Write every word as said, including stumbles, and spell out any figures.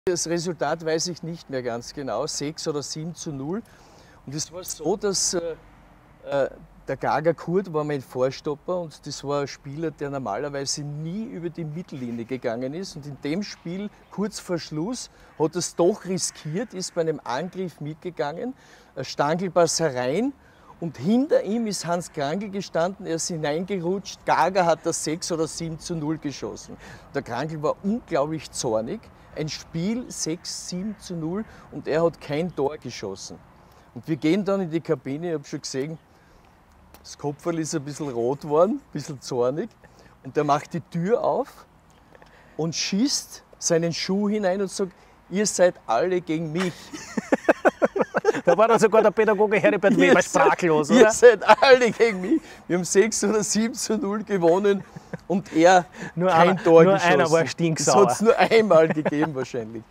Das Resultat weiß ich nicht mehr ganz genau, sechs oder sieben zu null. Und es war so, dass äh, der Gaga Kurt war mein Vorstopper und das war ein Spieler, der normalerweise nie über die Mittellinie gegangen ist. Und in dem Spiel, kurz vor Schluss, hat er es doch riskiert, ist bei einem Angriff mitgegangen, ein Stangelpass herein. Und hinter ihm ist Hans Krangl gestanden, er ist hineingerutscht, Gaga hat das sechs oder sieben zu null geschossen. Der Krangl war unglaublich zornig, ein Spiel sechs, sieben zu null und er hat kein Tor geschossen. Und wir gehen dann in die Kabine, ich habe schon gesehen, das Kopferl ist ein bisschen rot geworden, ein bisschen zornig. Und er macht die Tür auf und schießt seinen Schuh hinein und sagt, ihr seid alle gegen mich. Da war dann sogar der Pädagoge Heribert Weber sprachlos, oder? Ihr seid alle gegen mich. Wir haben sechs oder sieben zu null gewonnen und er nur kein einer, Tor nur geschossen. Einer war stinksauer. Das hat es nur einmal gegeben wahrscheinlich.